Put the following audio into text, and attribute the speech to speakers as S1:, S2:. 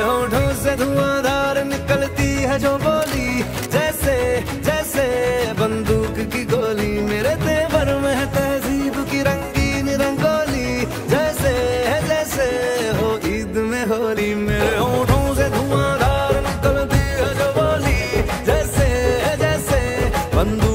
S1: होठों से धुआंधार निकलती है जो बोली, जैसे जैसे बंदूक की गोली। मेरे तेवर में है तहजीब की रंगीन रंगोली, जैसे जैसे हो ईद में होली। मेरे होठों से धुआंधार निकलती है जो बोली, जैसे जैसे बंदूक